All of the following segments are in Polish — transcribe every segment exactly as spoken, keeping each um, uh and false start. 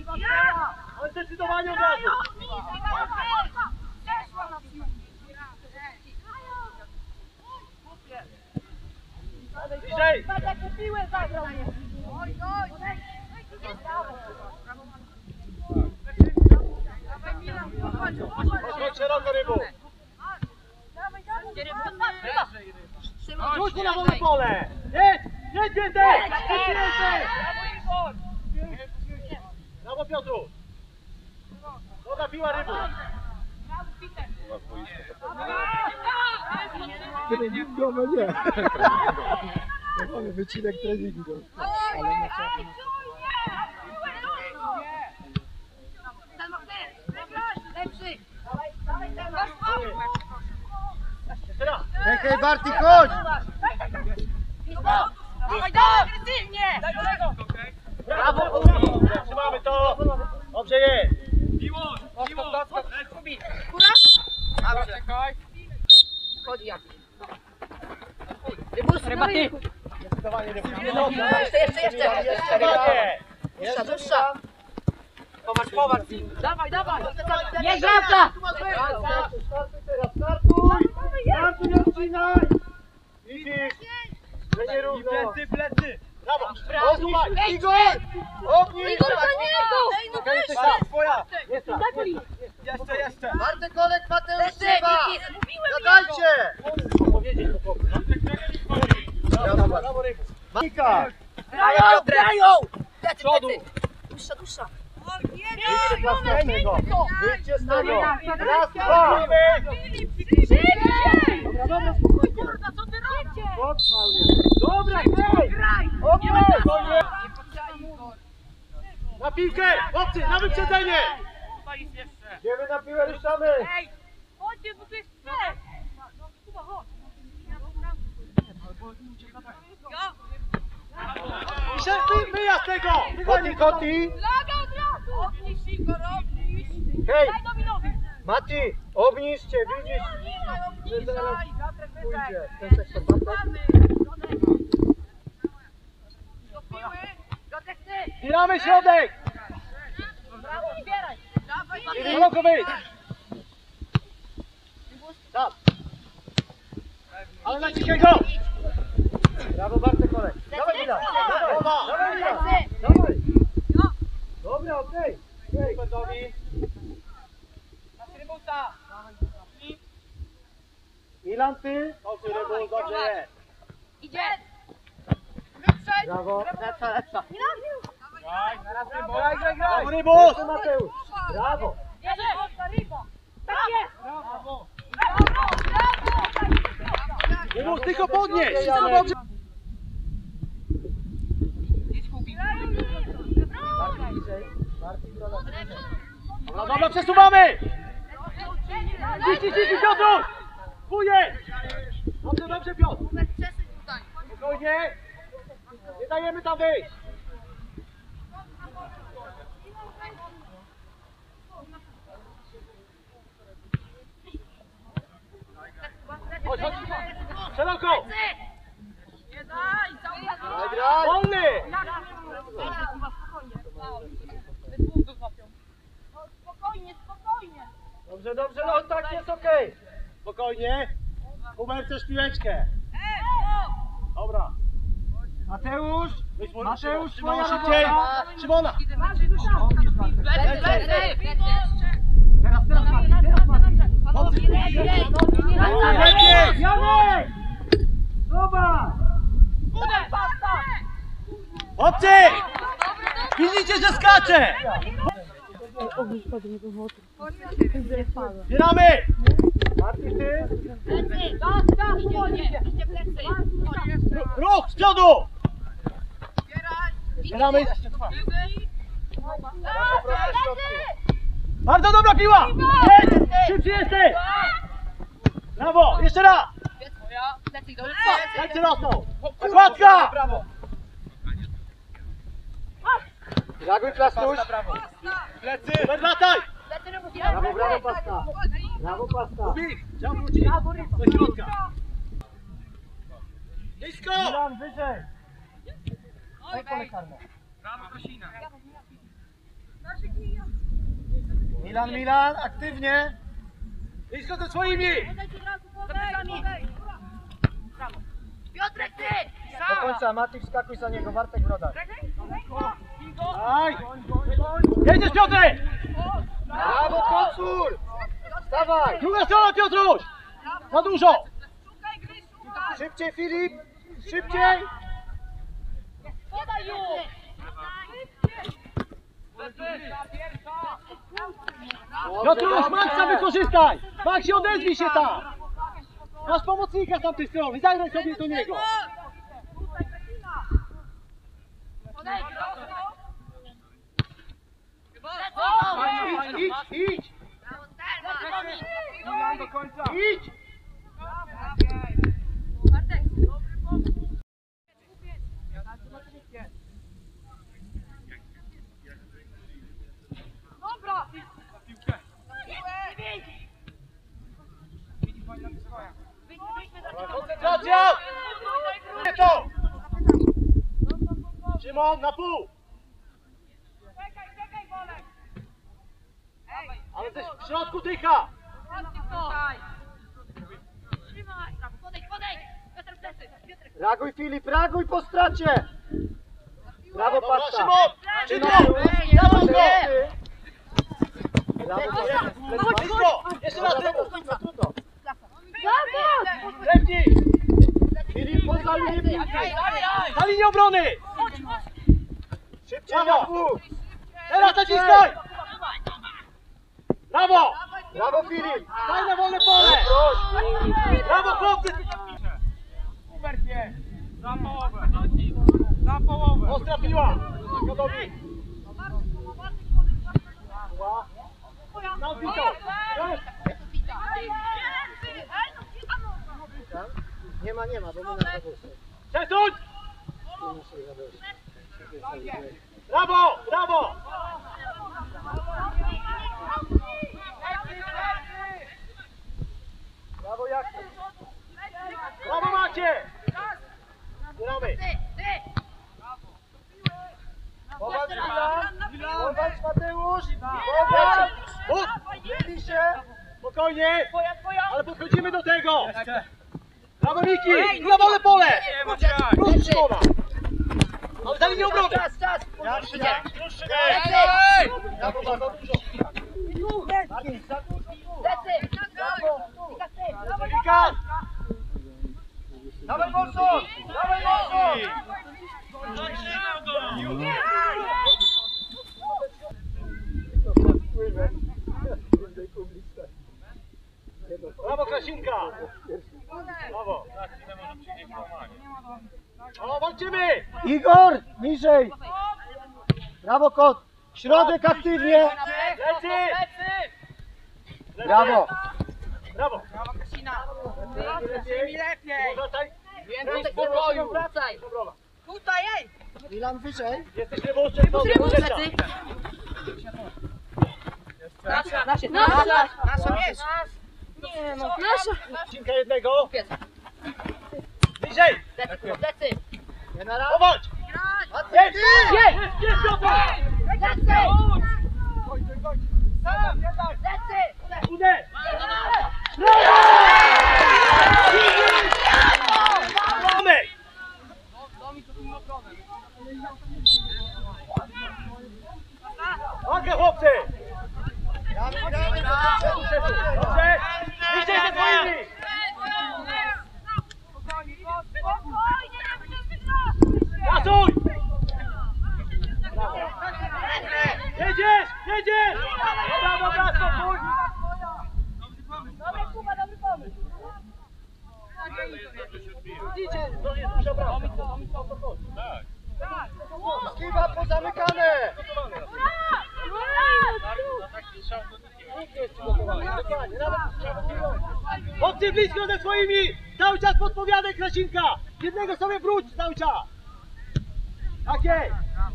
Ale zdecydowanie od razu! Bliżej! Chodź szeroko, Rybu! Rzuć mu na wolne pole! Jedź! Jedź więcej! Jedź więcej! Brawo, Piotru! Dobra piła, Rybu! Treningowo nie. Mamy wycinek treningu. Ale nie Hej, hej, Bartik, chodź! Dawaj, dawaj, agresywnie! Brawo! Trzymamy to! Dobrze jest! Miłość! Miłość! Dobrze. Czekaj. Chodzi jak. Rybaty. Zdecydowanie Rybu. Jeszcze, jeszcze, jeszcze. Zdecydowanie! Dusza, dusza. Popatrz, popatrz. Dawaj, dawaj. Nie grata! Startuj, startuj teraz, startuj! Startuj, nie odcinaj! Widzisz? Że nie równo. Plecy, plecy! Brawo! Rozumaj! Igor! Obniż! Igor, do niego! Okej, jesteś tam, twoja! Nie strach, jeszcze, jeszcze! Bartek, Olek, Mateusz, Jeszcze, trzeba! Niki, zgubiłem Gadajcie! Powiedzieć to chłopcy. Brawo, brawo, Rybu. Manika! Grają, grają! Plecy, Przodu. plecy. Dusza, dusza. Wyjdźcie z tego! Wyjdźcie z tego! Raz, dwa! Dobra, dobra, spokojnie! Co ty robicie? Dobra, hej! Okej! Na piłkę! Chłopcy, na wyprzedzenie! Idziemy na piłę, ruszamy! Ej, chodźcie, bo tu jest cel. Kuba, chodź. I się wy, wyjazd tego! Koti, Koti! Laga od razu! Obniż, Igor, obniż. Hej! Daj Dominowi. Mati, obniżcie, widzisz? Obniżaj, Że zaraz Piotrek, pójdzie. wyżej. Ten też to Bartek? Do piły. Piotrek, ty. Zbieramy środek! Brawo, zbieraj. Dawaj, Szeroko wyjdź! Tam! Ale naciskaj go! Brawo, Bartek, Olek! Dawaj, Mila! Dawaj, Dobra. dawaj, Mila! Plecy. Dawaj! Dobra, okej! Okej. Gotowi? Milan, ty? Dobrze, Rybu, dobrze jest! Idzie. Brawo! Lepsza, lepsza. Graj, graj, graj! Brawo, Rybu! Jeszcze Mateusz! Brawo! Jedzie. Ryba. Tak jest. Brawo! Brawo, brawo. Rybu, tylko podnieś! Janek. Bartek, bliżej. Bartek, brawo. Dobra, dobra, przesuwamy! Ciśnij, ciśnij, Piotr! Wujek! Dobrze, dobrze, Piotr! Spokojnie! Nie dajemy tam wyjść! Chodź, chodź! Szeroko! Nie daj, cały Graj, graj! Wolny! Spokojnie, spokojnie. Dobrze, dobrze, no tak jest okej! Spokojnie! Hubert, chcesz piłeczkę? Dobra! Mateusz! Wyjdź, Mateusz, Szymona, twoja szybciej! robota! Szymona! Plecy, plecy. Teraz, teraz, Martin, teraz, Martin! Lepiej! Janek! Zobacz! Chłopcy! Widzicie, że skacze! Zbieramy! Martin, ty? Plecy. Tak, tak, idzie, idzie plecy. Ruch z przodu! Zbieramy! Bardzo dobra piła! Jedź! Szybciej jesteś! Brawo! Jeszcze raz! Plecy idą. Plecy rosną! Nakładka! Reaguj, Plastuś! Plecy! Wrataj! Plecy robią. Brawo, brawo, Paska! Brawo, Paska! Chciał wrócić do środka. Blisko! Milan, wyżej! Daj pole karne. Milan, Milan, aktywnie. Blisko ze swoimi. Piotrek, ty! Do końca, Mati, wskakuj za niego, Bartek w rodach. Aj! Jedziesz, Piotrek! Brawo, Kocur! Wstawaj! Druga strona, Piotruś! Za dużo! Szybciej, Filip! Szybciej! Podaj już! Piotruś, Maxa wykorzystaj! Maxie, odezwij się tam! Masz pomocnika z tamtej strony, zagraj sobie do niego! Idź, idź, idź! Do końca! Idź! Koncentracja! Nie to! Szymon, na pół! Ale też w środku dycha! Podejdź, podejdź! Piotr, plecy! Piotrek! Reaguj, Filip, reaguj po stracie! Brawo, Dobra, Pasta! Szymon! Czy to? Dawaj go! Brawo, Blisko! Jeszcze raz, lewo! trudno! Lepnij! Filip, poza linię piłki! Na linię obrony! Szybciej na pół! Teraz naciskaj! Brawo! Brawo, Filip! Daj na wolne pole! Proś! Brawo, chłopcy! Za połowę! Za połowę! Ostra piła! Gotowi! Na odbito! Nie ma, nie ma, bo my na zawódce. Przesuń! Brawo! Brawo! Brawo, jak? Brawo macie! Gramy! Popatrz, Milan! Popatrz, Mateusz! Popatrz! Chód! Mieli się! Spokojnie! Ale podchodzimy do tego! Brawo Miki! Na wolne pole! Plus Szymona! Ale za linię obrony! Czas, czas! Brawo, bardzo dużo! Marcin, za Plecy! Mika! Dawaj, Bolson! Dawaj, Bolson! Brawo Krasinka! Brawo! O, walczymy! Igor, niżej! Brawo, kot! Środek aktywnie! Lecy! Brawo! Brawo! Brawo, Krzyna! Lepiej! Lepiej! Wracaj! Więcej spokoju! Wracaj! Dobra. Tutaj, ej! Milan, wyżej! Jesteś lewoustrzelony, Plecy! Nasza! Nasza! Nasza! Nasza miecz! Nie no! Nasza! Krasinka jednego! Pies. Bliżej! Plecy, plecy! Nie na raz! Powadź! Jest! Jest! Jest! Jest! Piotr! Plecy! Sam, jednak! Plecy! Uderz! Mamy! Walkę, chłopcy! Dobrze! Bliżej ze swoimi! Rasuj! Jedziesz! Jedziesz! Dobra, dobra, spokój! Idzie! To jest duża bramka. Skiba pozamykane! Chłopcy blisko ze swoimi! Cały czas podpowiadaj Krasinka! Jednego sobie wróć cały czas! Tak jest!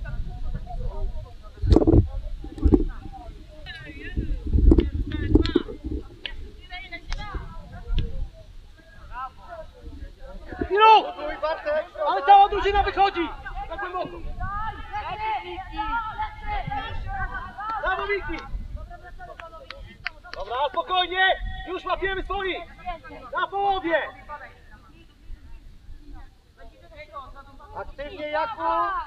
Ilu! Ale cała drużyna wychodzi! Na głęboko! Brawo Miki! Dobra, spokojnie! Już łapiemy swoich! Na połowie! Aktywnie, Jakub!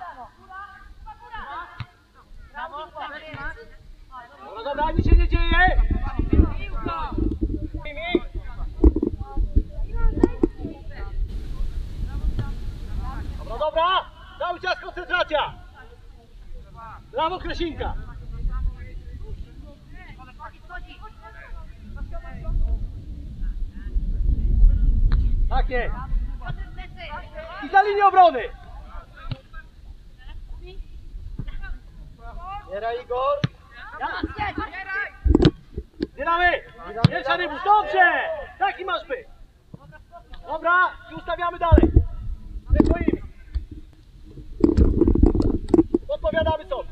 Dobra, dobra, nic się nie dzieje! Dobra, dobra! Cały czas koncentracja! Brawo, Kresinka! Tak jest! I za linię obrony! Zbieraj, Igor! Zbieramy! Pierwsza rybus, dobrze! Taki masz być! Dobra, i ustawiamy dalej! Ze swoimi! Odpowiadamy sobie!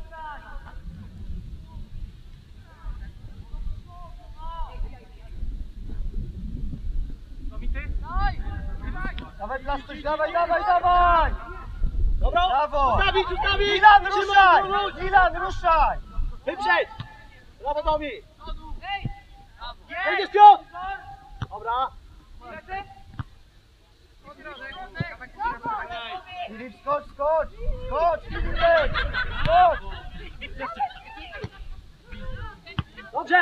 Dawaj, Blastuś, dawaj, dawaj, dawaj! Dobra, Brawo! ustawić, ustawić! Milan, Trzymaj, ruszaj! wróć! Milan, ruszaj! Wyprzedź! Brawo, Domi! Wejdziesz, Piotr! Dobra! Filip, skocz, skocz! Skocz, Filipek! Skocz! Dobrze!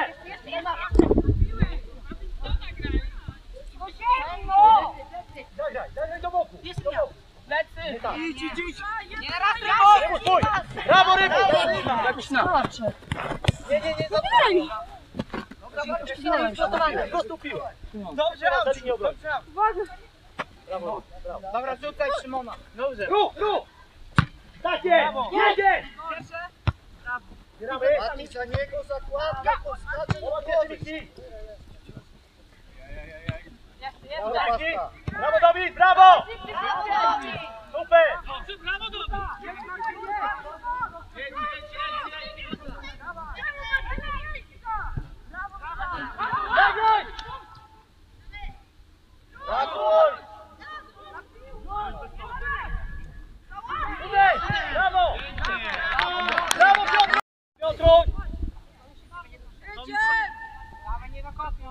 Daj, daj do boku! Do boku! Lecy! Tak. Idź, idź, idź! Nie raz, brawo! Rybus, stój! Brawo, Rybus! Jakiś napatrz. Nie, nie, nie, zabieraj! Przygotowanie. Po prostu piłę! Dobrze, Za linię obrony! Brawo, brawo! Dobra, rzucaj Szymona. Dobrze. Ruch, ruch! Tak jest! Jedziesz! Zbieramy! Mati, za niego zakładka, podskacze do Dobra, głowy! pierwszy Miki! Brawo, Brawo, Pasta! brawo, Dawid, brawo! Super! Zagraj! Brawo! Tutaj! Brawo! Brawo, Piotr! Piotruś! Dawaj, nie nakopią.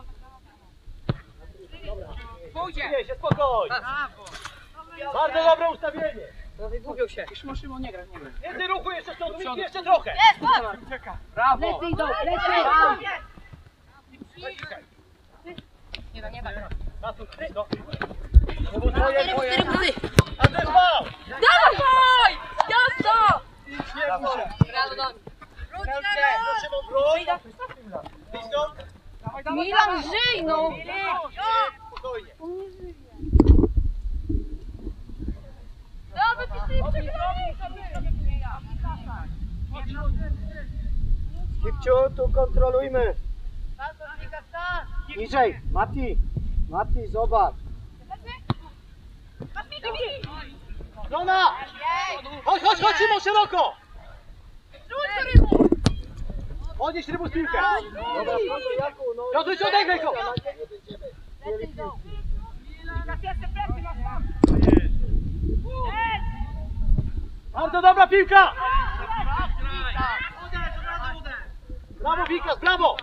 Pójdzie. Nie się, spokoj! Bardzo dobre ustawienie! Wygubił się. Więcej ruchu jeszcze stąd, Miki, jeszcze trochę! Brawo. Lecy idą, lecy! Nie da, nie da. Na tu, no. Rybus, twoje, Cztery twoje. busy, trzy busy! A to jest wał! Dawaj! Jasno! Nie bój się! Brawo, Domi. Szymon, wróć! Blisko? Milan, żyj, no! Spokojnie. Dawaj, ty Kipciu, tu kontrolujmy! Niżej! Mati! Mati, zobacz! Żona! Chodź, chodź, chodź, Szymon, szeroko! Odnieś Rybus piłkę! Dobra, proszę, Jakub, no... Piotruś, odegraj go! Bardzo dobra piłka! Brawo, Wikas, brawo!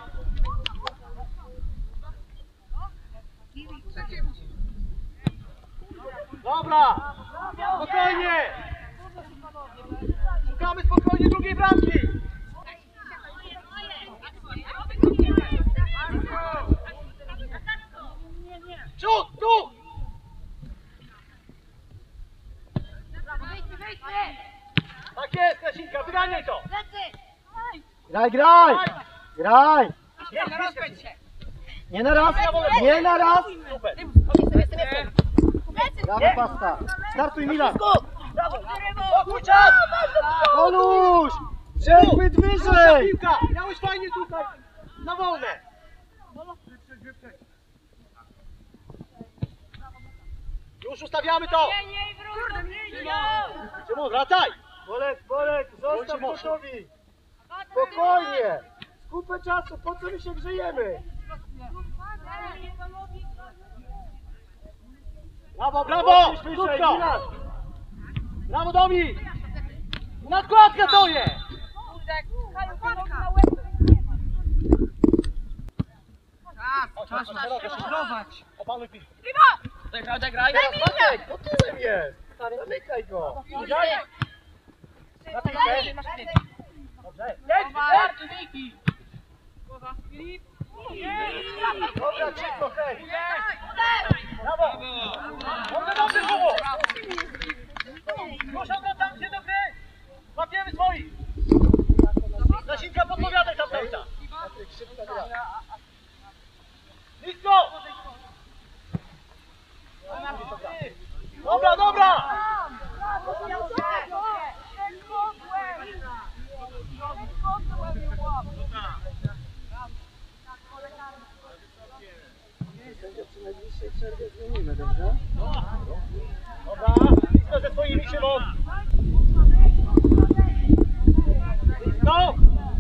Dobra! Spokojnie! Szukamy spokojnie drugiej bramki! Przód, tu! Tak jest, Krasinka, wyganiaj to! Graj, graj! Graj! Nie, Nie rozpędź się. Nie na raz! Nie na raz! Super! Brawo, Pasta! Startuj, Milan! Pokój czas! Oluś! Przechwyt Proszę, wyżej! piłka! Miałeś fajnie tutaj! Na wolne! Już ustawiamy to! Szymon, wracaj! Bolek, Bolek, zostaw Bądźcie mocni. gotowi! Spokojnie! Kupę czasu, po co my się grzejemy? Brawo, brawo! Podnieś wyżej, Krótko! Milan! Brawo, Domi! Nadkładka to jest! Czas, prowadź. Opanuj piłkę. Odegraj, odegraj. Patryk, pod tyłem jest. Zamykaj go. Daj. Na piłkę. Dobrze. Jedź, jedź. Dobra, cicho, hej. Brawo. Dobrze, dobrze było. Muszą go tam się do gry. Łapiemy swoich. Zasinka, podpowiadaj tam cały czas. Patryk, szybka gra. Blisko. Dobra, dobra. Sędzia przy najbliższej przerwie zmienimy, dobrze? Dobra, blisko ze swoimi Szymon. Blisko.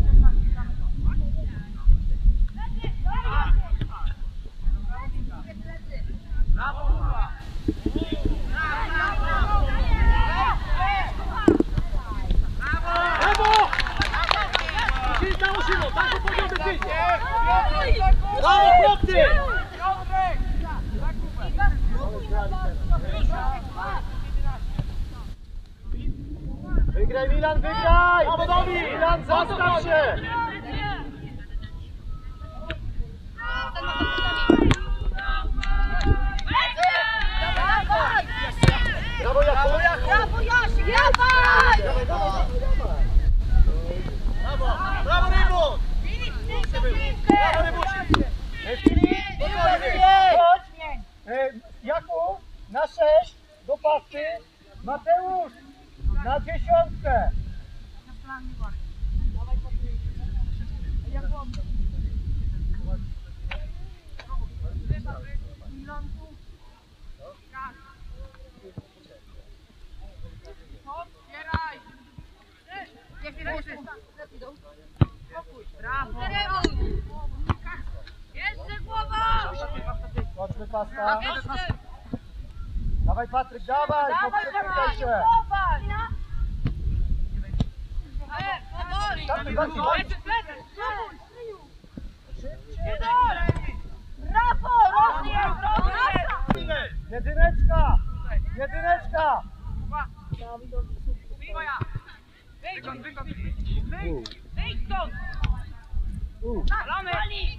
Brawo! Musisz dało Szymon, tak to poziom decyzji. Brawo, chłopcy! Wygraj Milan, wygraj! Brawo, Domi! Milan, zastaw się! Brawo, Jakub! Brawo, Jasiek! Dawaj! Dawaj, dawaj, dawaj, dawaj! Brawo, brawo Rybus! Brawo Rybusi! E, Filip, chodź! E, Jakub, na sześć, do pasy. Mateusz, na dziesiątkę. Brawo! Jeszcze głowa! Chodźmy, pasta. Dawaj, Patryk, dawaj, poprzedzaj się. Dawaj, bardziej. Brawo! Rozjedź! Rozjedź! Jedyneczka, jedyneczka. Wyjdź, wyjdź, U, wyjdź stąd! u. Lamy!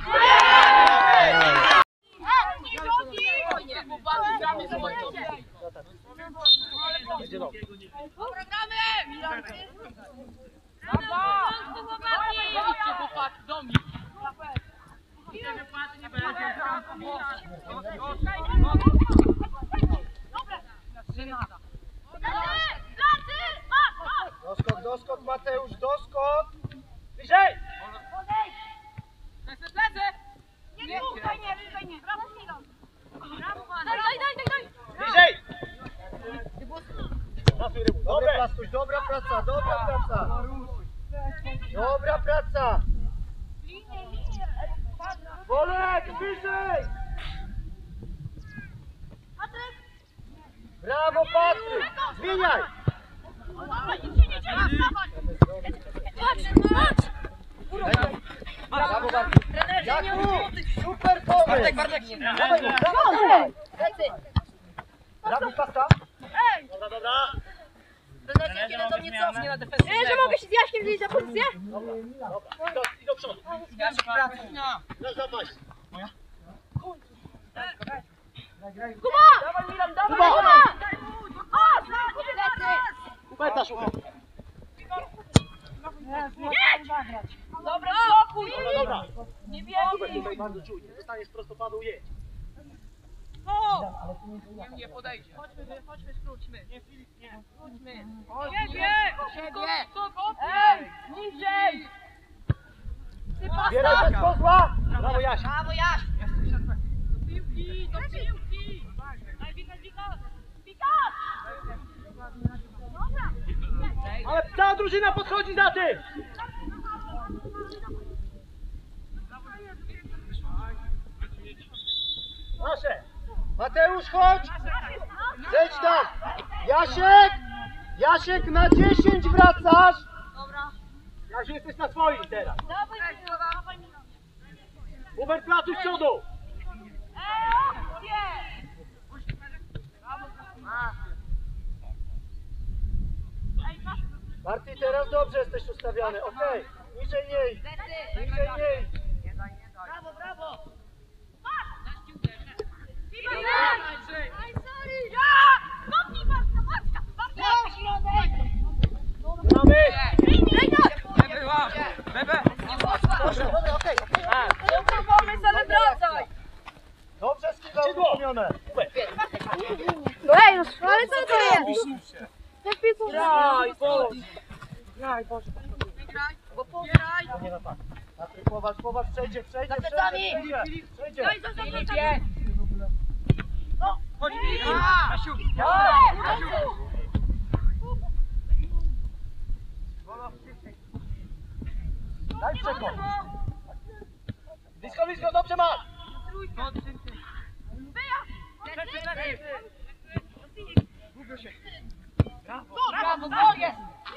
Będzie dobrze. Idźcie chłopaki, do mnie! Widzę, że płaty nie będzie. Doskok, doskok, Mateusz, doskok. Bliżej! Lecę, lecę! Nie, tutaj nie, tutaj nie. Brawo, Milan. Brawo, daj, daj, daj, daj. Bliżej! Pracuj Rybus, Dobry dobre! Plastuś, dobra praca, dobra praca. Dobra praca. Bolek, wyżej. Brawo, Patryk. Zmieniaj. Brawo, Bartek. Jakub, super pomysł. Bartek, Bartek! Dawaj, dawaj, dawaj. Brawo, pasta. Dobra, dobra! Trenerze, kiedy to mnie cofnie na defensywę. Nie, że mogę się z Jaśkiem wziąć za pozycję? Dobra, i do, i do przodu. Ja się pracuję. Nasz zapaść. Kuba! Dawaj, Milan, dawaj! Kuba! O, znowu lecę! Kupeta szukaj. Dobra, spokój! Dobra, dobra. Nie Kupet biegnij! tutaj bardzo czujnie. Zostaniesz prostopadł, jedź. O! Nie, nie podejdzie. Chodźmy, chodźmy, skróćmy. Nie, Filip, nie. Skróćmy. Siebie! Siebie! Ej, niżej! Ty Bieraj pasta! bez kozła. Brawo Jaś. Brawo, Jaś! Do piłki, do piłki! Daj, Wikas, Wikas! Wikas! Dobra! Ale cała drużyna podchodzi za tym. Nasze. Mateusz, chodź. Zejdź tam. Jasiek. Jasiek, na dziesięć wracasz. Dobra. Jasiu, jesteś na swoim teraz. Dawaj, Milan, dawaj, Milan. Hubert, pracuj z przodu. Marty, teraz dobrze jesteś ustawiony, okej. Niżej jej, niżej jej. Brawo, brawo! Mamy! Bebe! Dobrze, dobra, okej. Super pomysł, ale wracaj! Dobrze skiwał uruchomione. Ej, no ale co to jest? Graj, Boże! Graj, Boże! Bo pograj! Nie no tak. Patryk, poważ, poważ, przejdzie, przejdzie, Za plecami! przejdzie, przejdzie. Daj za plecami! Chodź, Kasiu! Daj przekop. Blisko, blisko, dobrze masz. Brawo, gol jest!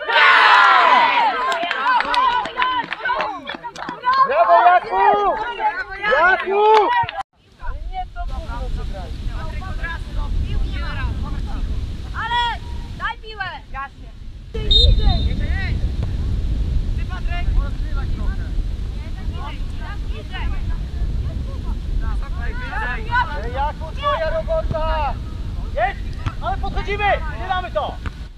Brawo, Jakub! Jakub! Ale daj piłę! Jasnie. Ty, Patryk! Rozgrywać trochę. Ej, Jakub, twoja robota! Jest! Ale podchodzimy! Wybieramy to!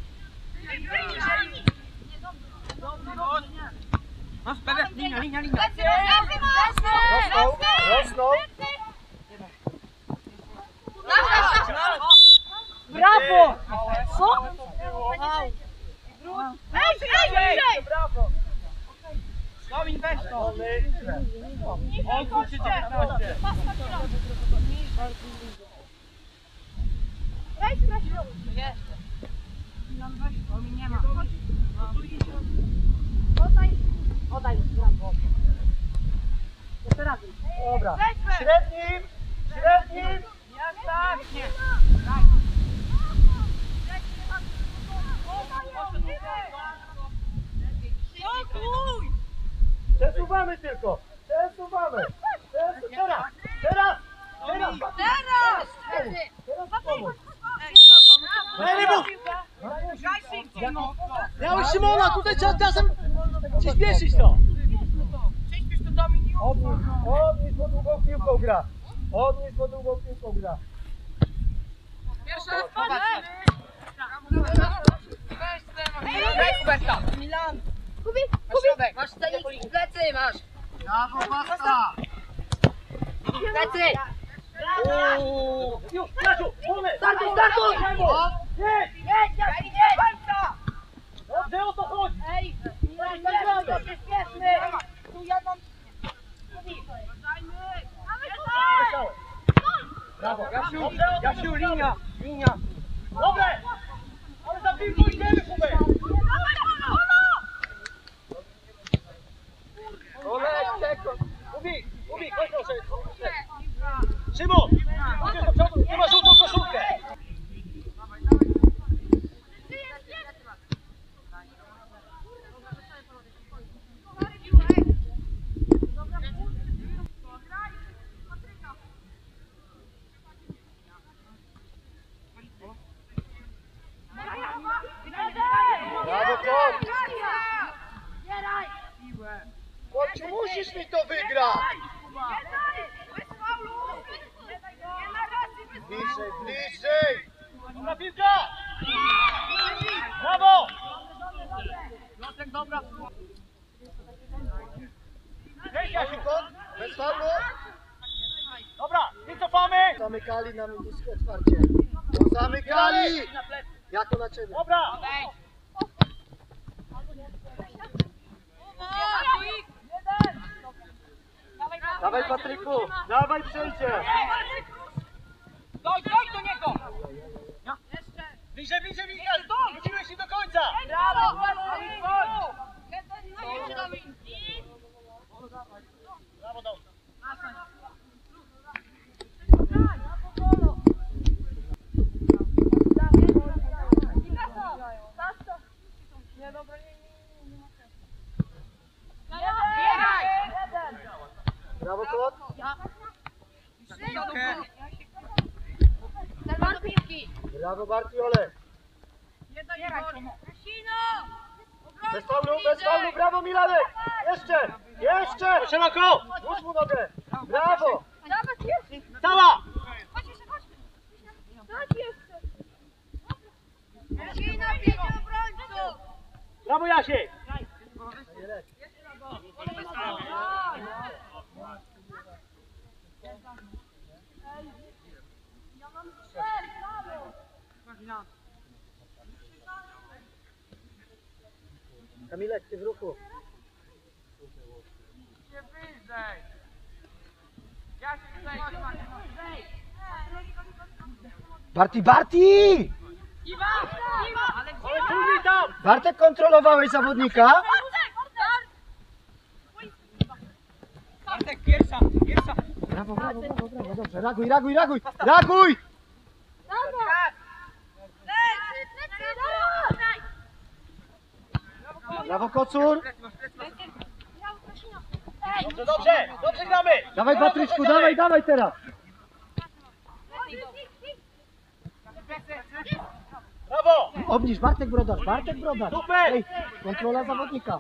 Masz, Bebe! Linia, linia, linia! Rosną, rosną. Brawo! Co? Ej, ej, ej! Brawo! Domin, weź to! Wolny. Odwróć się dziewiętnaście! Weź, Krasiu! Domin nie ma. Oddaj! Oddaj, brawo! Jeszcze raz. Dobra. Średnim! Średnim! Jak tak? Nie! Przesuwamy tylko! Przesuwamy! Przesu... Teraz! Teraz! Teraz! Teraz! Teraz pomóż! Ej, nie mów! Miałeś Szymona, tutaj trzeba czasem przyspieszyć to! Przyśpiesz to Domin i Odnieś, odnieś, bo długą piłką gra! Odnieś, bo długą piłką gra! Pierwszy raz popatrz! Weź ten! Daj Huberta! Milan! Kubi, Kubi! masz ten plecy, masz! Brawo, basta! Plecy! Uuu! Już, Krasiu, wolny! Startuj, startuj! Jedź! Jedź, jedź, jedź! Dobrze, o to chodzi! Ej, nie, nie, to się spieszmy! Tu jedną... Kubi! Wyszałem. Brawo! Jasiu, Dobrze, o to Jasiu, chodzi. linia! Linia! Dobre! Ale za piłką idziemy, Hubert! Olej, sekund! Ubi, Ubi, chodź proszę! Szymon! Idziesz do przodu, nie ma żółtą koszulkę! Brawo, Kot! Kociu, musisz mi to wygrać! Bliżej, bliżej! Dobra piłka! Brawo! Piotrek, dobra! Weź Jasiu, Kot! Bez faulu! Dobra, nie cofamy! Zamykali nam niskie otwarcie. Zamykali! Jako na ciebie. Dobra! Dawaj, Patryku! Dawaj, przejdzie! Doj, doj do niego! Bliżej, bliżej, bliżej! Wróciłeś się do końca! Brawo! Brawo, dobrze! Brawo, Kot! Zerwano piłki! Brawo, Bartiole! Kasino! Bez faulu, bez faulu, brawo Milanek! Jeszcze, jeszcze! Szeroko! Włóż mu nogę! Brawo! Cała! Brawo Jasiek! Kamilek, ty w ruchu. Nie wyżej. Ja się tutaj. Barti, Barti! Iwa! Iwa! Ale Ale później tam! Bartek, kontrolowałeś zawodnika? Bartek, pierwsza, pierwsza. Brawo, brawo, brawo, brawo, dobrze. Reaguj, reaguj, reaguj! Reaguj! Brawo, Kocur! Dobrze, dobrze! Dobrze gramy! Dawaj, Patryczku, dawaj, dawaj teraz! Brawo! Obniż, Bartek Brodarz, Bartek Brodarz! Super! Ej, kontrola zawodnika!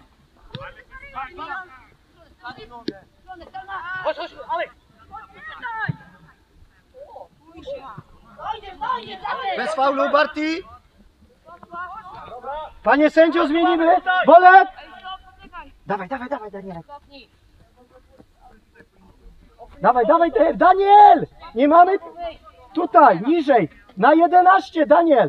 Chodź, chodź, Alek! Bez faulu, Barti! Panie sędzio, zmienimy! Bolek! Dawaj, dawaj, dawaj, Daniel! Dawaj, dawaj, te- Daniel! Nie mamy... Tutaj, niżej! Na jedenaście, Daniel!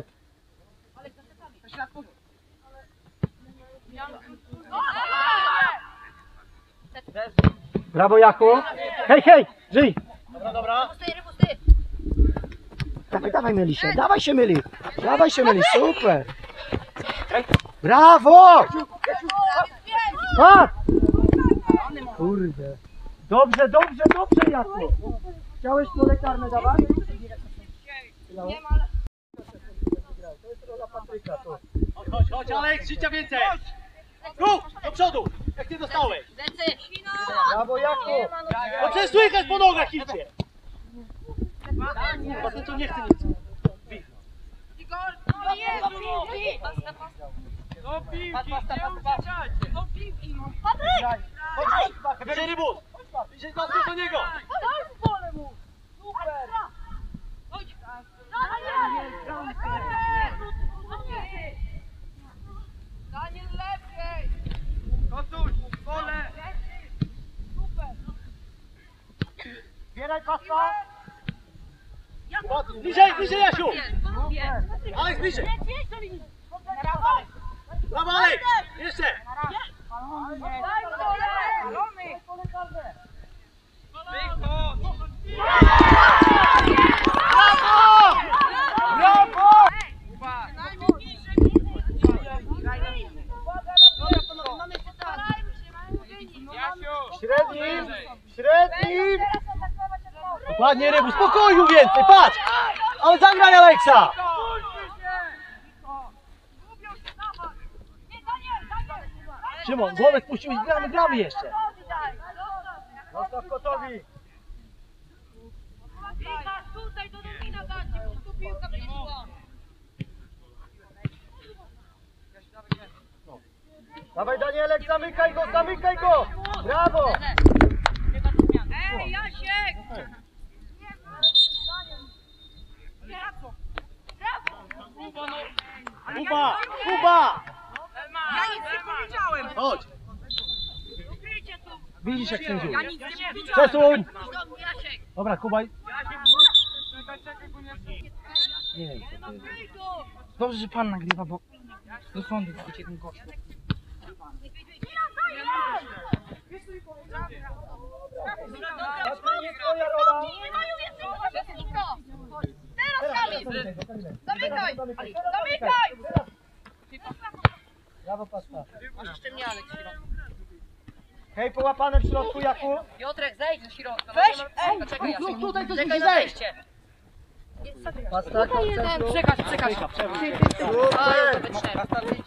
Brawo, Jaku! Hej, hej! Żyj! Dobra, dobra. Dawaj, dawaj, myli się, dawaj się myli! Dawaj się myli, super! Brawo! Patrz! Kurde! Dobrze, dobrze, dobrze, Jaku! Chciałeś pole karne dawać? Nie ma, ale... To jest rola Patryka, to. Chodź, chodź, chodź, Alek, życia więcej! Ruch! Do przodu! Jak ty dostałeś! Brawo, Jaku! No przecież słychać po nogach idzie! Chyba ten tu nie chce nic. Do piłki, nie uciekajcie. Do piłki. Chodź, bliżej rybus! Bliżej do niego! Daniel lepiej. Kotuś, pole! Zbieraj pasta! Bliżej, bliżej Jasiu! Alek, bliżej! Brawo Alek! Jeszcze! Średnim! Średnim! Dokładnie rybus, spokoju więcej, patrz! Ale zagraj Aleksa! Szymon, głowę spuścił i gramy, gramy jeszcze! Zostaw Kotowi! Tutaj do Domina dajcie, bo tu piłka będzie szła. Dawaj, Danielek, zamykaj go, zamykaj go! Brawo! Ej, Jasiek! Kuba! Kuba! Ja nic nie powiedziałem! Chodź! Widzisz jak sędziuje? Ja nic nie powiedziałem! Przesuń! Jasiek! Dobra, Kuba. Nie, Nie, Dobrze, że pan nagrywa, bo do sądu idzie ten gość. Teraz Kamil! Zamykaj! Zamykaj! Brawo, pasta. Masz jeszcze mnie, Alek, w środku. Hej, połapane w środku, Jaku. Piotrek, zejdź do środka. Weź, ej! Czekaj, Jasiek. tu, tutaj ktoś Czekaj musi na zejść. zejście. Pasta, koncentruj. Przekaż, przekaż. Super!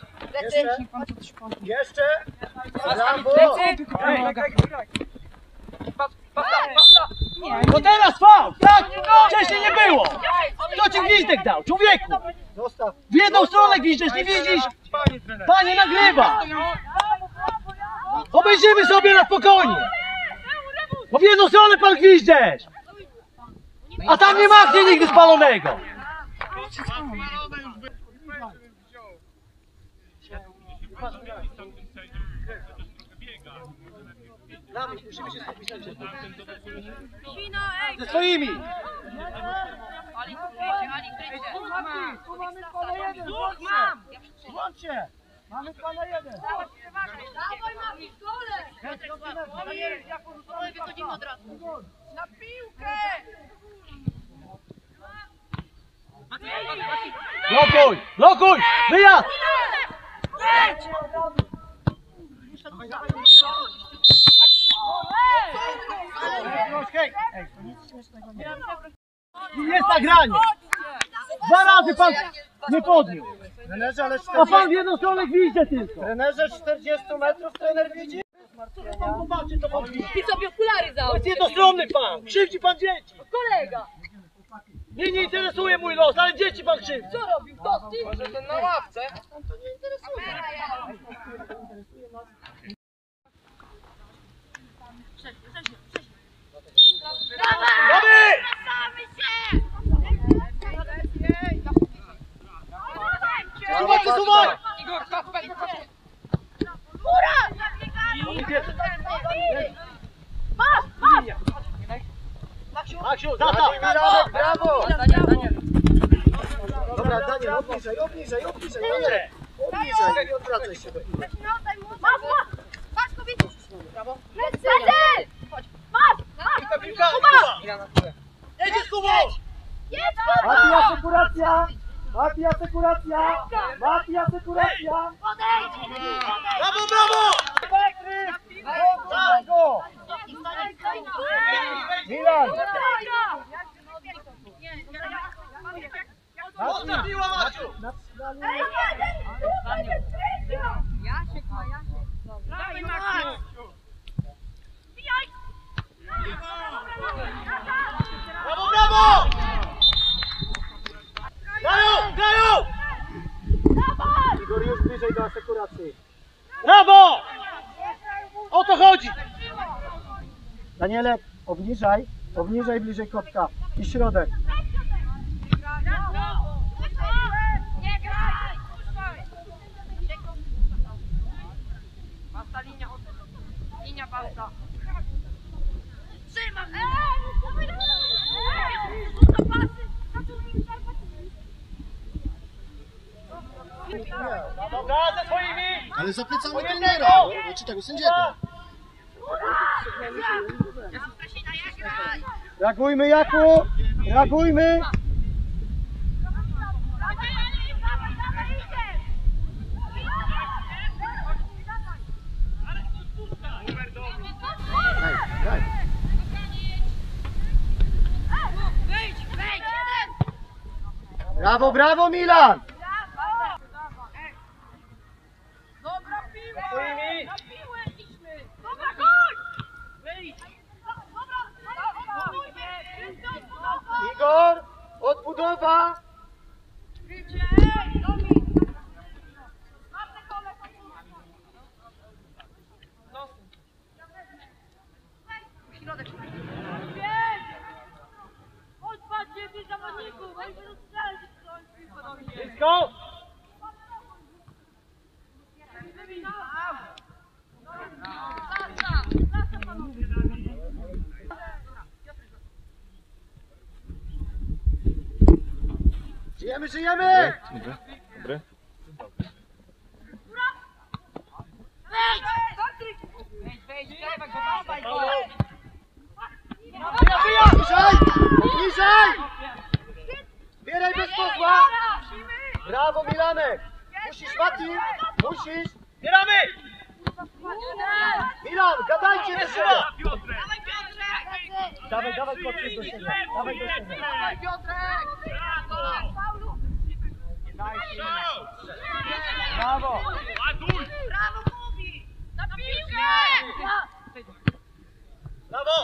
Lecy. Jeszcze? Jeszcze? Brawo! Patrz, patrz, patrz. Nie, No teraz faul, tak? Wcześniej nie było. Kto ci gwizdek dał, człowieku? Zostaw. W jedną stronę gwizdesz, nie widzisz? Panie nagrywa. Obejrzymy sobie na spokojnie. Bo w jedną stronę pan gwizdesz. A tam nie machnie nigdy spalonego. Dawid, musimy się skupić na czym? Ze swoimi. Tu mamy pana jeden. Mam. Włączcie. Mamy pana jeden. Dawaj, mami, gole! Wychodzimy od razu. Na piłkę! Blokuj, blokuj, wyjazd. Jest nagranie. Dwa razy pan nie podniósł. Trenerze, ale A pan w jedną stronę gwizdże tylko. Trenerze czterdzieści metrów trener widzi? Zobaczcie, to pan gwizdże. Ty sobie okulary To załóż. jest jednostronny pan. Krzywdzi pan dzieci. Kolega! Mnie nie interesuje mój los, ale dzieci pan krzywdzi. Co robił? To ty? Może ten na ławce? Mamy! Przesuwaj, przesuwaj! Igor, patrz, patrz, patrz. Maksiu, zataw! Brawo! Daniel, Daniel. Dobra, Daniel, obniżaj, obniżaj, obniżaj, Daniel. Obniżaj, nie odwracaj się do piłki. Masz, masz! Masz, kobiety! Brawo! Cezar! Chodź! Masz! Masz! Piłka, Gra na tyle. jedzie z Kubą! Jedź, Mati, asekuracja! Mati, asekuracja! Mati, asekuracja! Podejdź! Brawo, brawo! Daj go! Milan! Mocna piła, Maciu! Dawaj, Max! Brawo, brawo! Grają, grają! Igor, już bliżej do asekuracji. Brawo! O to chodzi! Daniele, obniżaj, obniżaj bliżej kotka i środek. Nie graj! Basta linia, linia basta. Trzymam! Dobra, ze swoimi! Ale za plecami Moje trenera, tego! znaczy tego sędziego. Reagujmy, Jakub! Reagujmy! Daj, daj. Wejdź, wejdź! Brawo, brawo, Milan! Dobra piła! Swoimi! Na piłę idźmy! Dobra, chodź! Wyjdź! Dobra, dobra! Igor, odbudowa! Krycie! Domi! Marta kole! Środek! Chodź, patrzcie, tych zawodników! Oni będą strzelać w piłkę do mnie! Blisko! Żyjemy, żyjemy! Wejdź! Patryk! Wejdź, wejdź, dawaj go, dawaj go. Obniżaj! Obniżaj! Bieraj bez posła! Brawo, Milanek! Musisz, Mati! Musisz! Zbieramy! Milan, gadajcie do siebie! Jeszcze! Dawaj, Piotrek! Dawaj, dawaj kotki do siebie! Dawaj do siebie! Dawaj, Piotrek! Paulu! Brawo! Brawo, Kubi! Na piłkę! Brawo!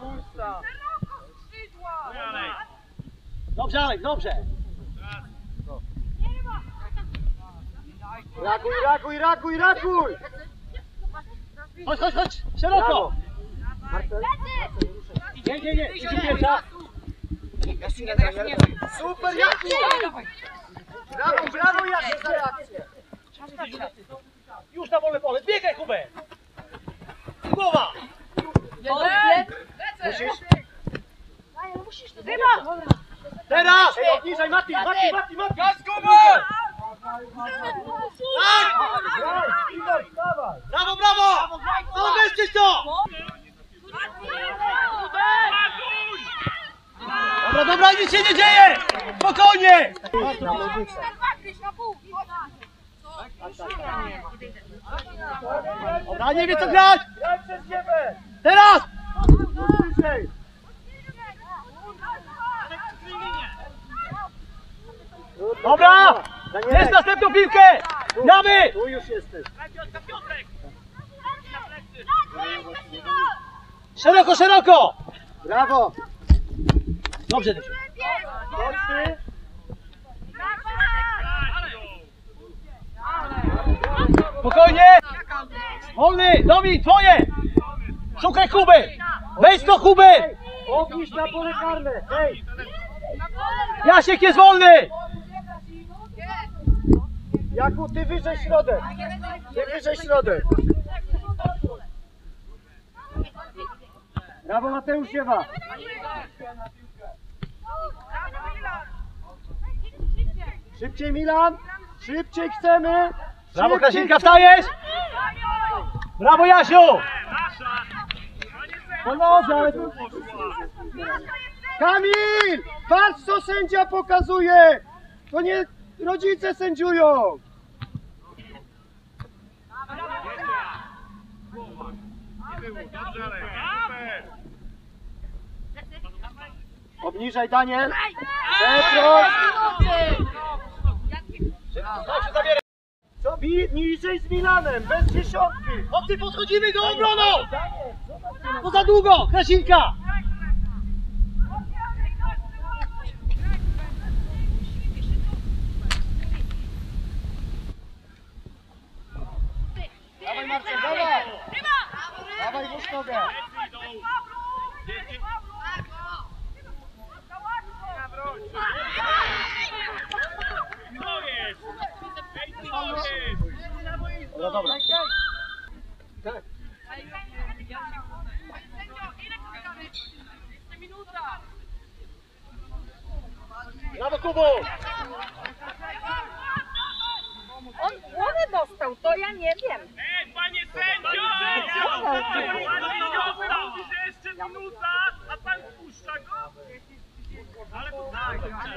Dobrze, Alek, dobrze. Rakuj, rakuj, rakuj, rakuj! Chodź, chodź, chodź, szeroko. Brawo. Marcel? Nie, nie, nie, idź pierwsza. Super, Jakub! Brawo, brawo, Jakub, za reakcję! Już na wolne pole, biegaj, Hubert. Głowa. Musisz? Teraz. Ej, obniżaj, Mati, Mati, Mati, Mati. Gaz, Tak! Brawo, brawo! No weźcie to! Dobra, dobra, nic się nie dzieje! Spokojnie! Dobra, nie wie co grać! Teraz! Dobra! Jest następną piłkę! Gramy! Tu już jesteś. Szeroko, szeroko! Brawo! Dobrze, Dysiu. Chodź ty. Spokojnie! Wolny! Domin, twoje! Szukaj Kuby! Wejdź do Kuby! Obniż na pole karne. Hej! Jasiek jest wolny! Jakub, ty wyżej środek. Ty wyżej środek. Brawo, Mateusz Siewa. Szybciej, Milan. Szybciej chcemy. Brawo, Szybciej Krasinka, chcemy. wstajesz! Brawo, Jasiu! Pomoże, ale tu... Kamil! Patrz, co sędzia pokazuje! To nie rodzice sędziują! Obniżaj, Daniel! Przeproś! Co? Bi- niżej z Milanem, bez dziesiątki! Chłopcy, podchodzimy do obroną! To za długo! Krasinka! Dawaj, Marcel, dawaj! Dawaj, włóż nogę! No dobra. Tak. Brawo, Kubu! On głowę dostał, to ja nie wiem. Ej, panie sędzio! Pan mówi, że jeszcze minuta, a pan puszcza go? Ale to tak,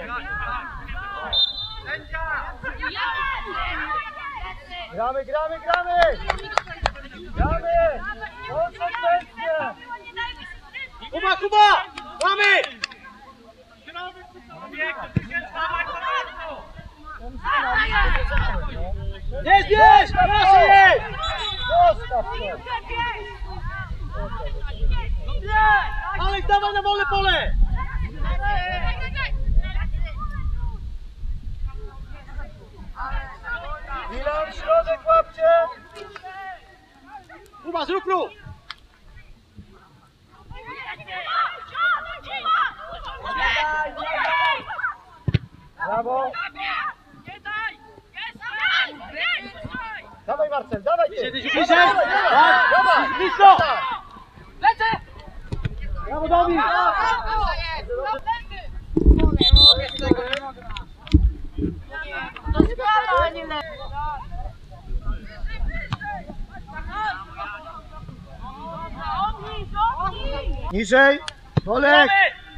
Gramy, gramy, gramy! Gramy! Konsekwencje! Kuba, Kuba! Mamy! Jest, jest! Proszę jest! Zostaw to! Alek, dawaj na wolne pole! Milan, środek łapcie! Kuba, zrób ruch! Brawo! Dawaj, Marcel, dawaj ty! Bliżej, bliżej! Dawaj, dawaj! Blisko! Lecę! Brawo, Domin! To spala, a nie lepiej. Niżej! Bolek!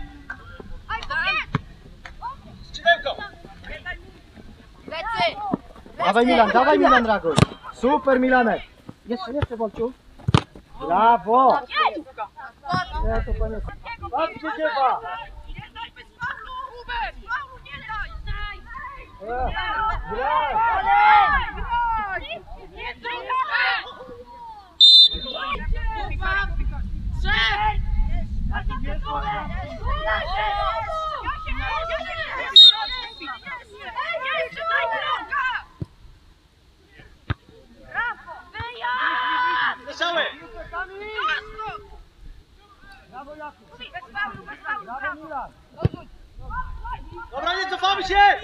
Skrzydełko! Lecy! Dawaj Milan, dawaj Milan Ragoś! Super Milanek! Jeszcze, jeszcze Wolciu! Brawo! Nie, to panie... Patrzcie dziewa! Graj! Strzały! Brawo Jakub! Brawo Milan! Dobra, nie cofamy się!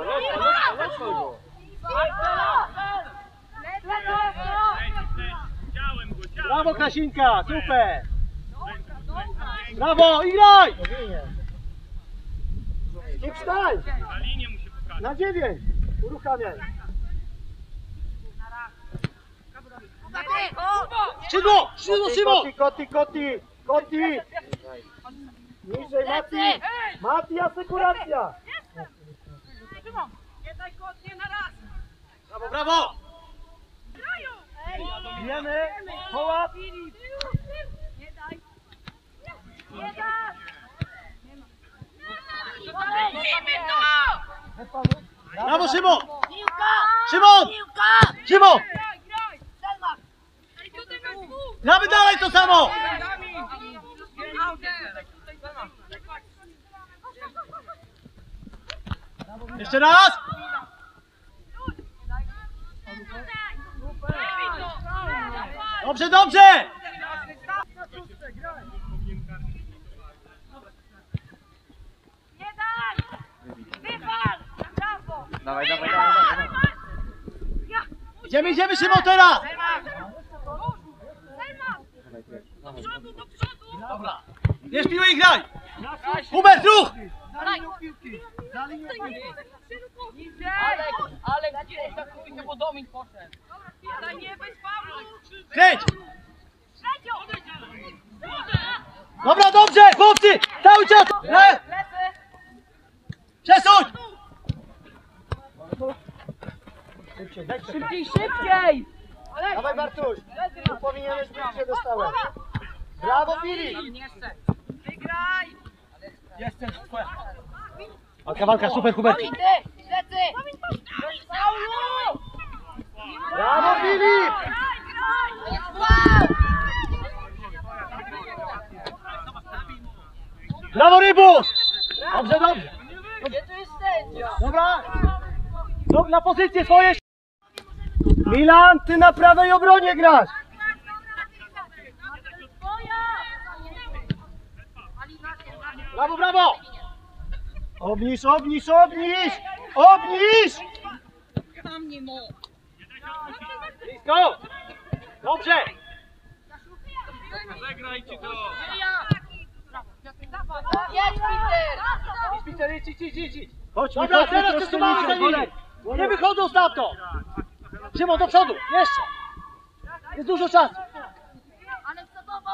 Brawo Krasinka, super! Brawo, igraj! Nie wstań! Na dziewięć! Uruchamiaj! Skrzydło! Skrzydło, Szymon! Koti, koti, koti! Koti! Niżej Mati! Mati, asekuracja! Brawo, brawo! Bijemy! Połap! Brawo, Szymon! Szymon! Szymon! Gramy dalej to samo! Jeszcze raz! Dobrze, dobrze! Dawaj, dawaj, dawaj. Idziemy, idziemy, Szymon, teraz! Dobra. Bierz piłę i graj! Hubert, ruch! Za linią piłki! Za linią piłki! Alek, Alek, gdzieś na trójkę, bo Domin poszedł. Kręć! Dobra, dobrze, chłopcy! Cały czas! Le! Przesuń! Szybciej, daj się. Szybciej, szybciej! Dawaj Bartuś! Tu powinieneś być, gdzie dostałem. Brawo Filip! Jesteś, twoja. Walka, walka, super, Hubert! Brawo Filip! Brawo, Rybus! Dobrze, dobrze! Dobra! No, na pozycję swoje! Milan, ty na prawej obronie grasz! Brawo, brawo! Obniż, obniż, obniż! Obniż! Blisko! Dobrze! Idź, Peter, idź, idź, idź, idź! Chodźmy, Dobra, chodźmy teraz troszkę przesuwamy za niżej. nimi! Nie wychodzą stamtąd! Szymon, do przodu, jeszcze! Jest dużo czasu! Ale z tobą!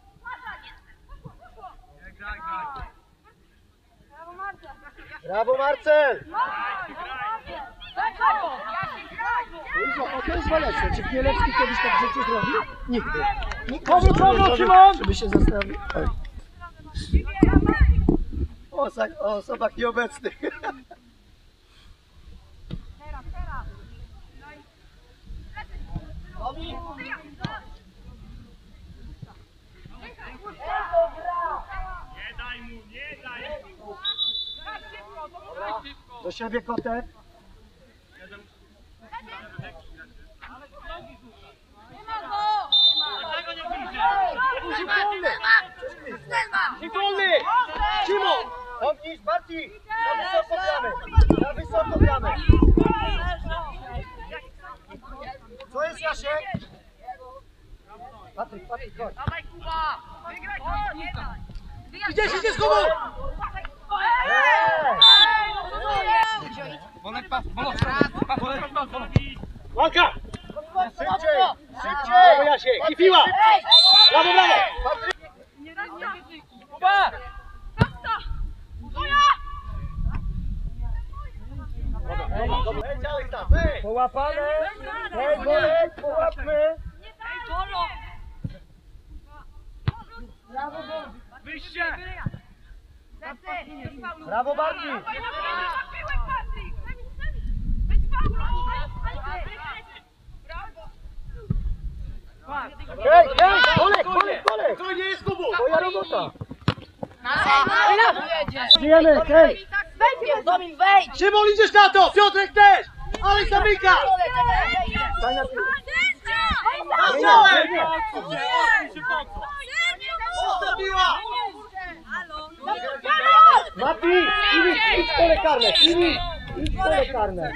Brawo Marcel! O, to jest waleczne. Czy Chmielewski kiedyś tak w życiu zrobił? Nigdy. Nigdy Pomóż, w życiu nie pomóż, zrobił, Szymon! żeby się zastanowił. Oj. O, za- o osobach nieobecnych. Do siebie kotek. I wolny! Szymon! Obniż, Mati! Na wysoko gramy! Na wysoko gramy! Co jest Jasiek? Patryk, Patryk, chodź. Dawaj Kuba! Wygraj to! Nie daj! Idziesz, idziesz, Kubu! Eee! Wolek, pas, wolek, pas, wolek, pas, wolek. Walka! Szybciej! Brawo, Szybciej! Jasiek! I piła! Brawo, brawo! Patryk! Nie daj nie Kuba! Dobra, dobra. Leć, Alek, tam, hej! Połapane! Hej, Bolek, połapmy! Wyjście! Brawo Bardziej! Hej, hej! Bolek, Bolek, Bolek! To nie jest Kubu! Twoja robota! Żyjemy, hej! Wejdź, Domin, wejdź! Szymon, idziesz na to! Piotrek też! Ale zamyka! Stań na piłę. Zacząłem! Postawiła! Mati, idź, idź pole karne, idź, idź pole karne.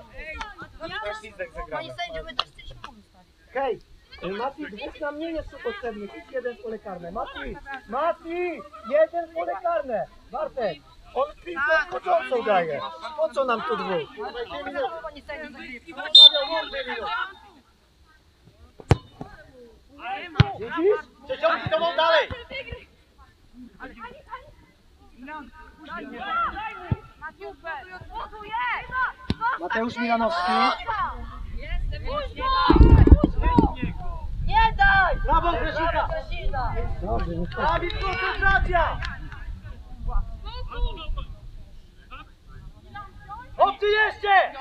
Panie sędzio, my też jesteśmy stali. Hej, Mati, dwóch nam nie jest potrzebnych, idź jeden pole karne. Mati, Mati, jeden pole karne. Bartek, on piłkę odchodzącą daje. Po co nam tu dwóch? Panie sędzio, Widzisz? Przeciągnij to mą dalej! Mateusz Milanowski. nie daj! Brawo, Grzesika! Dobrze, nie stać. Dawid, koncentracja! Chłopcy, jeszcze!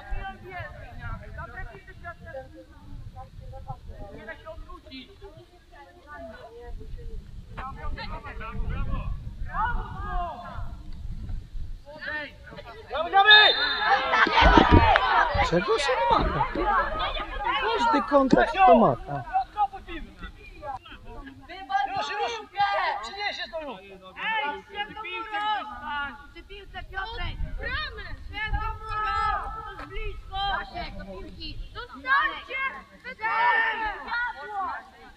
Nie da się odwrócić. Gramy, gramy! Czego się maka? Każdy kontakt to maka. Już, już! Przyniesiesz to już! Ej, święto muro! Przy piłce, Piotrek! Gramy! Święto muro! To blisko! Jasiek, do piłki! Dostajcie! Święto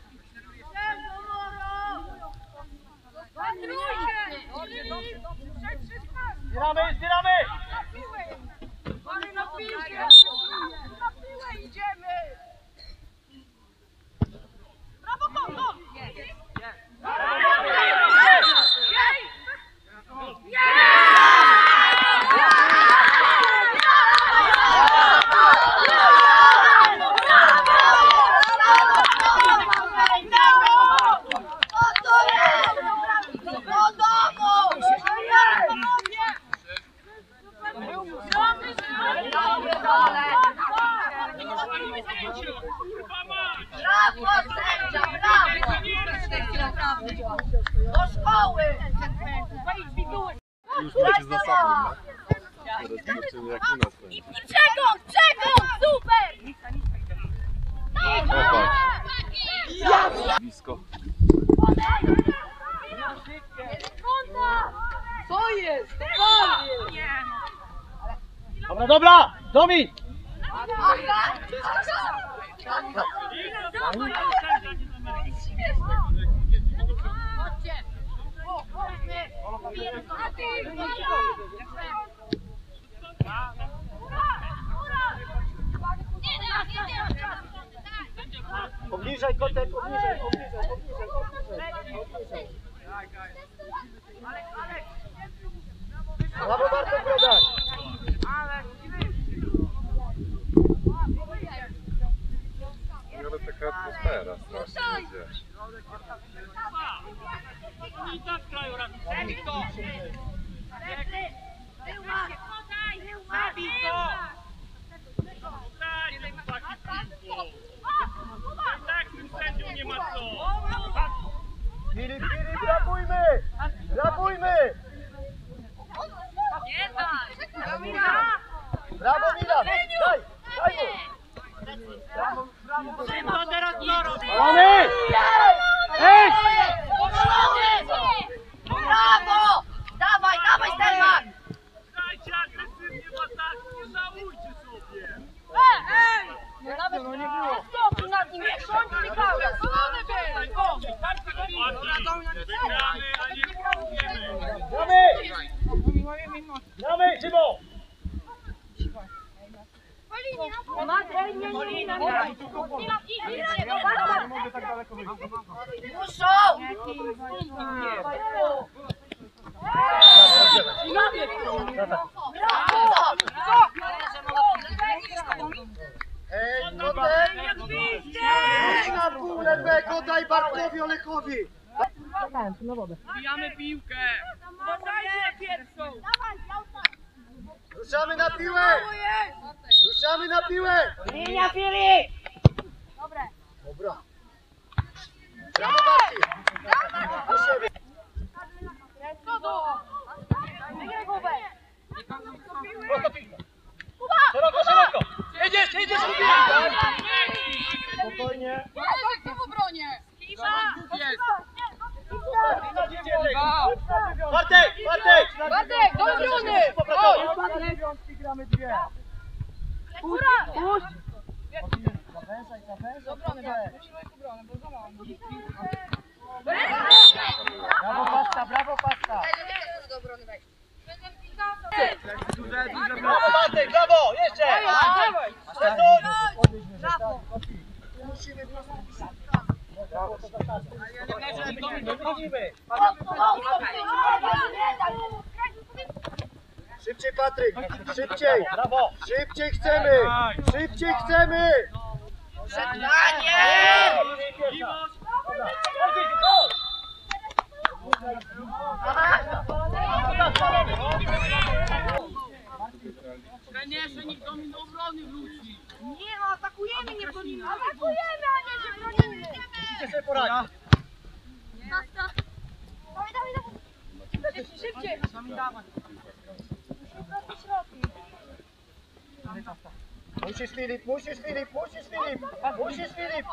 muro! Patrujcie! Zbieramy, zbieramy! Mamy na piłkę! Na piłę idziemy! Brawo, Kongo! Brawo, sędzia, brawo! Do szkoły! Już macie za sobą, nie? Teraz zobaczymy jak u nas będzie. Przegąd, przegąd, super! Popatrz. Blisko. Co jest? Dobra, dobra! Domin! Obniżaj kotek, obniżaj, obniżaj, obniżaj, obniżaj. Brawo Bartek Brodar. Ale taka atmosfera strasznie idzie. I tak w kraju raz. Zabij to! Zabij to! Daj ten taki piłko! Tak z tym sędzią nie ma co! Filip, Filip, brakujmy! Brakujmy! Nie daj! Brawo Milan! Daj! Daj mu! Co teraz co robi? Mamy! Ej! Brawo! Dawaj, dawaj, Stelman! Dajcie agresywnie w ataku, nie żałujcie sobie! Ej! Nawet nie było. Stop nad nim, nie sądź, nie kałę. Wygramy, a nie próbujemy! Gramy! Gramy, Szymon! Muszą! Ej, kotek! Idź na pół lewego, daj Bartkowi Olechowi! Bijamy piłkę! Uważajcie pierwszą! Ruszamy na piłę! Ruszamy na piłę! Linia Filip! Dobra. Brawo Bartek! Do siebie! Bartek, Bartek! Bartek, do obrony! Ostatnie piątki gramy dwie. Puść, Puść! Zawężaj, zawężaj. Obrony, trochę. musimy ich obronę, bo za mało. Brawo pasta, brawo pasta. Brawo Bartek, brawo! Jeszcze! Odejdź mnie, tak. Musimy brawo, to za Chodzimy! Szybciej Patryk, szybciej! Brawo! Szybciej chcemy! Szybciej chcemy! Trenerze, niech do mnie do obrony wróci. Nie no, atakujemy, nie bronimy! Atakujemy, a nie się bronimy! Musicie sobie poradzić. Basta! Dawaj, dawaj, dawaj! Szybciej! Musisz Filip, musisz Filip, musisz Filip! Musisz Filip!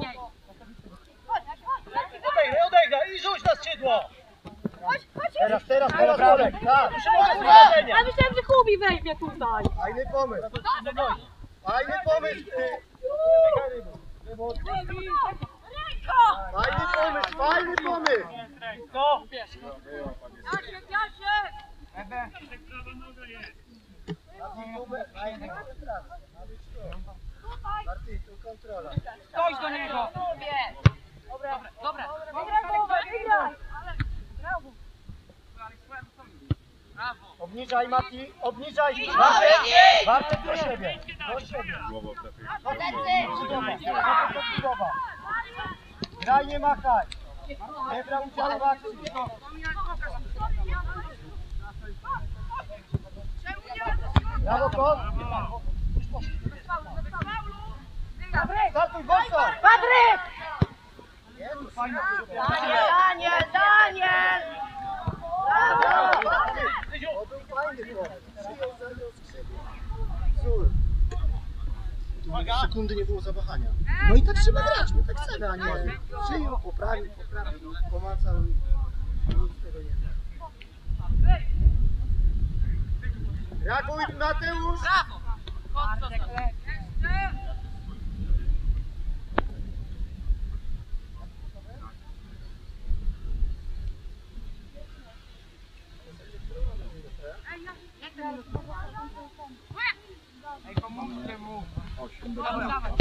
Odejdź, odejdź i rzuć na skrzydło! Teraz, teraz, teraz Bolek, tak! Ja myślałem, że Kubi weźmie tutaj! Fajny pomysł! Fajny pomysł! Fajny pomysł, fajny pomysł! Co? Jasiek, Jasiek! Marty, tu kontrola. Chodź do niego! Dobra, Dobra. wygraj! Brawo! Obniżaj Mati, obniżaj! Bartek, Bartek do siebie! Do siebie! Głową trafił. Głowa. Graj, nie machaj! Nie brał udziału w akcji! Brawo, Kon! Startuj, Boston! Patryk! Jezu, fajnie! Daniel, Daniel! Brawo, Patryk! To był fajny chłop. Przyjął, zagrał skrzydło. Wzór. Tu sekundy nie było zawahania. No i tak trzeba grać, my tak chcemy, a nie przyjął, poprawił, poprawił, pomacał i nic z tego nie ma. Reaguj, Mateusz! Brawo! Bartek, Ej, pomóżcie mu! Osiem do Dawaj, dawaj!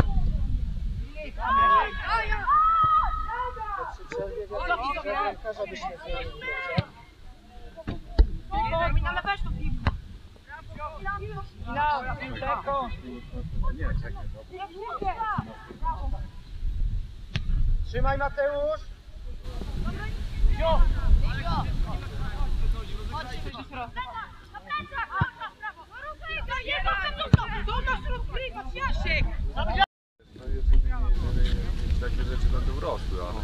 Przy przerwie wiadomo, żebyśmy zrobili. Ale weź to piłkę! Dobra, piłkę! Nie, czekaj. Trzymaj, Mateusz! Jasiek! No jedynie, jeżeli takie rzeczy będą rosły, a...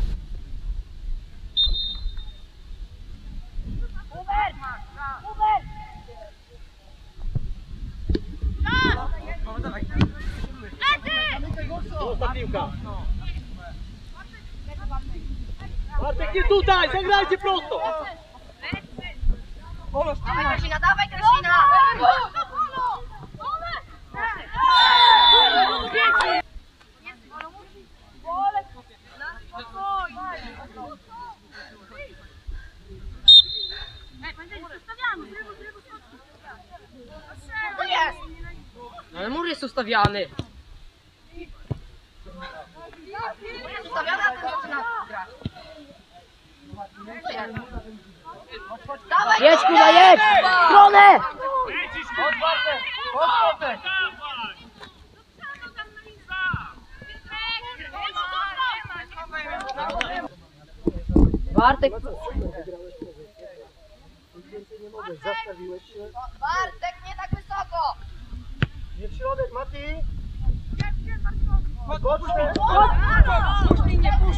Hubert! Hubert! Ta piłka. Bartek, nie tutaj, zagrajcie prosto! Dawaj Krysina, dawaj Krysina! To jest! Ale mur jest ustawiany! Ustawiona, to nie zaczyna grać. Dawaj! Jedź, kurwa, jedź! W stronę! Chodź, Bartek! Chodź, Bartek! Bartek! Więcej nie mogłeś, zastawiłeś się. Bartek, nie tak wysoko! Nie w środek, Mati! Boczny! Puść nie puść!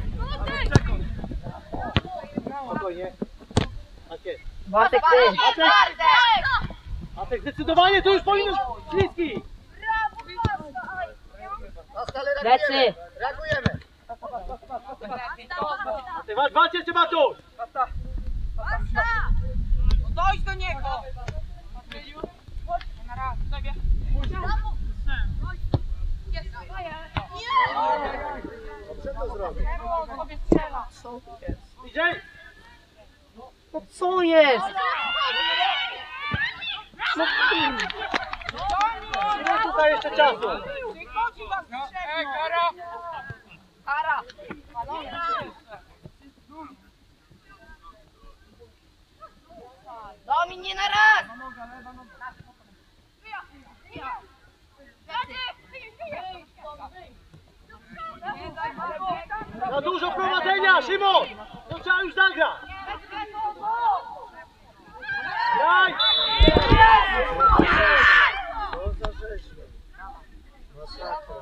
Spokojnie. Tak jest. Bartek, ty! Bartek! A tak zdecydowanie to już powinno śliski! Pascal, reagujemy! Lecy! Reagujemy! Ty walcz, walcz jeszcze Matusz! Dojdź do niego! Idziej! No co jest? No Ile tutaj jeszcze czasu? Ej, Kara! Kara! Domin, nie na raz! Za dużo prowadzenia, Szymon! To trzeba już zagrać! Jaj! Co za rzeźnia. Masakra.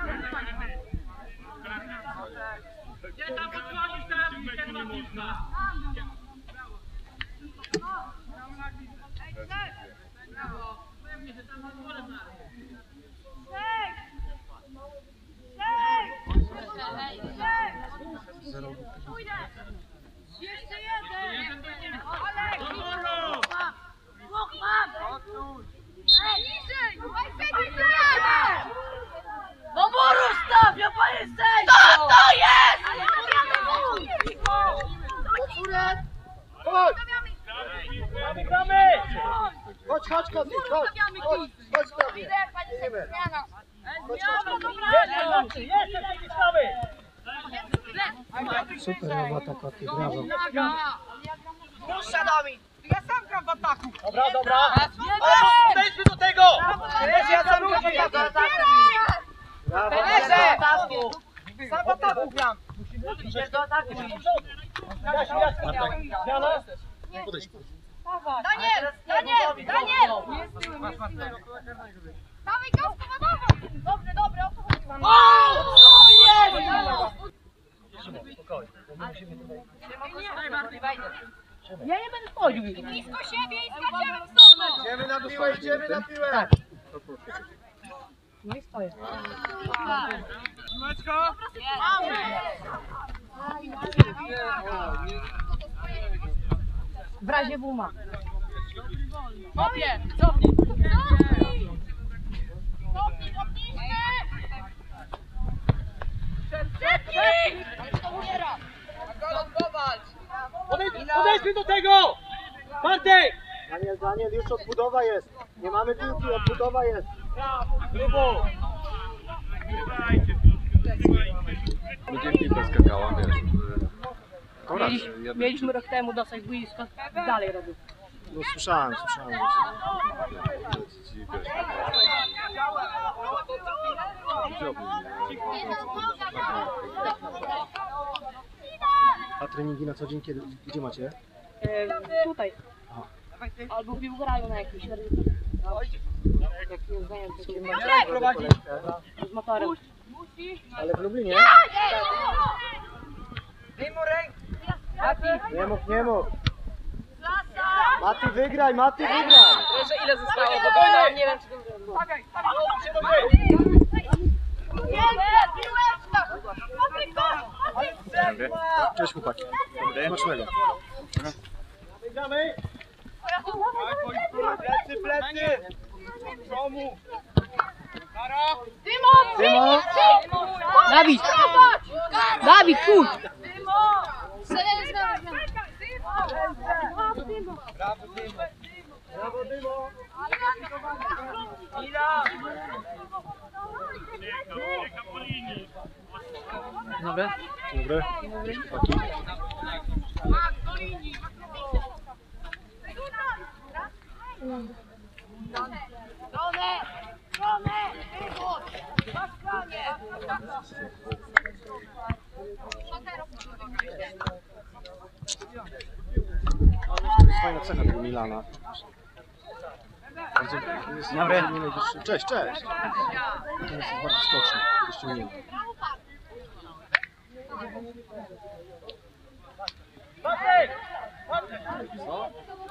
Gdzie tam podchodzisz teraz? Gdzie ma piłka? Pewnie, że tam na dole ma. Jeszcze jeden! Jeden do jednego. Olek! Do muru! Dwóch mam! Ej, niżej! Do muru staw! Ja panie sędzio! Co to jest? Chodź! Gramy, gramy! Chodź, chodź, Koty, chodź! Chodź, chodź do mnie! Idziemy. Chodź, chodź, Koty. Jeszcze, Koty, jeszcze przyciskamy! Super robota, Koty, brawo. Puszcza Domin! Ja sam gram w ataku! Dobra, dobra! Ale podejdźmy do tego! Wiesz, ja sam gram w ataku! Brawo, Leżę! brawo. Sam w ataku gram! Idziesz do ataku! Jasiu, Jasiu, zmiana? Daniel! Daniel! Daniel! Dawaj go, spowodował! Dobrze, dobrze, o to chodzi. O! Co jest? Spokojnie, bo my musimy tutaj... Ja nie będę wchodził! Blisko siebie i skaczemy w stronę! Idziemy na piłę, idziemy na piłę! Tak. No i stoję. W razie buma. Kopie! Cofnij! Cofnij! Cofnij, cofnijcie! Szybciej! To umiera! Podejdź, podejdźmy do tego! Bartek! Daniel, Daniel, już odbudowa jest. Nie mamy piłki, odbudowa jest. Grubo! Będzie piłka skakała, wiesz. To raz, Mieliśmy, ja mieliśmy rok temu dostać boisko, dalej robił. No słyszałem, słyszałem. ci, wiesz, A treningi na co dzień kiedy, gdzie macie? E, tutaj. Albo pił grają na jakimś serwisie. Jak nie znają takim z motorem. Ale w Lublinie? Nie mów, nie mów. Mati, wygraj, Mati, wygraj. Jeszcze ile zostało? Bo to nie wiem czy to zrobił. Cześć chłopaki. Smacznego. Wygramy! Plecy, plecy! Komu? Dymo! Dawid! Dawid, kurcz! Brawo, Dymo! Dobra. Dobry. Chłopaki. Stronę! Stronę! Wychodź! Zaskanie! To jest fajna cecha tego Milana. Bardzo, jest Dobry. Cześć, cześć. To jest bardzo skoczny, wyściągnięty. Bartek! Co?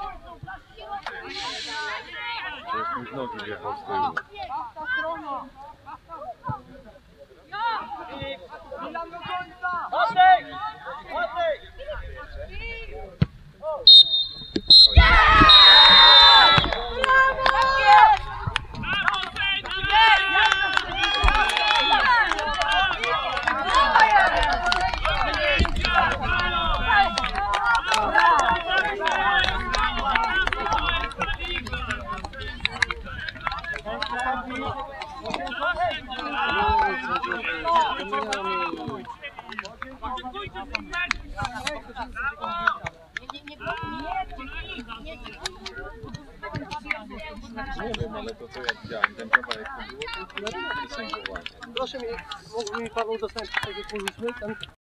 Przecież mi w nogi wjechał z tyłu. Bartek! Nie wiem, ale to co ja widziałem, ten kawałek to było to lepiej sędziowanie. Proszę mi, mógłby mi pan udostępnić, tak jak mówiliśmy, ten